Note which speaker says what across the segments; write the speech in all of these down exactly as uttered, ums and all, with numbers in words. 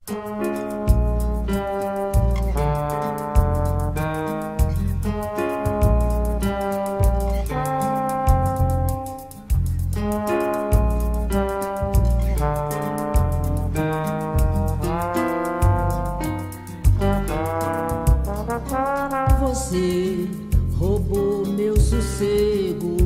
Speaker 1: Você roubou meu sossego,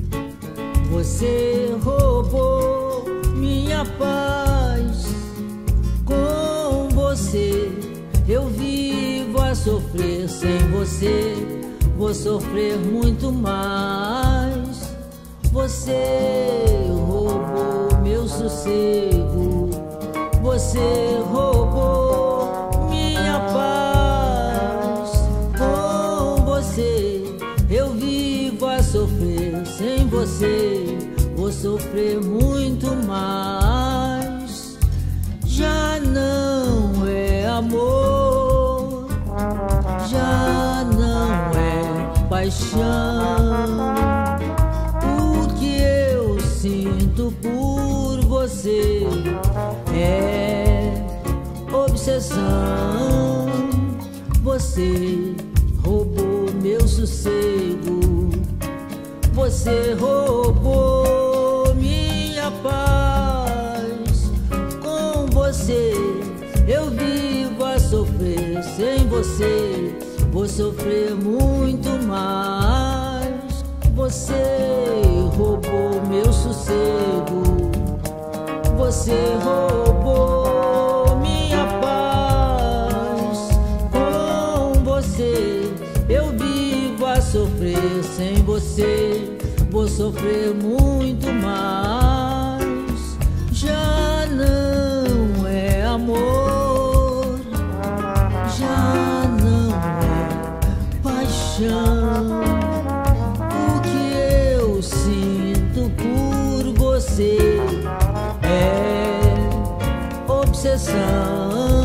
Speaker 1: você roubou minha paz. Com você eu vivo a sofrer, sem você vou sofrer muito mais. Você roubou meu sossego, você roubou minha paz. Com você eu vivo a sofrer, sem você vou sofrer muito mais. Já não é amor, já não é paixão. O que eu sinto por você é obsessão. Você roubou meu sossego, você roubou minha paz. Com você eu vivo a sofrer, sem você vou sofrer muito mais. Você roubou meu sossego, você roubou minha paz. Com você eu vivo a sofrer, sem você vou sofrer muito mais. Já não é amor, já não é paixão. O que eu sinto por você é obsessão.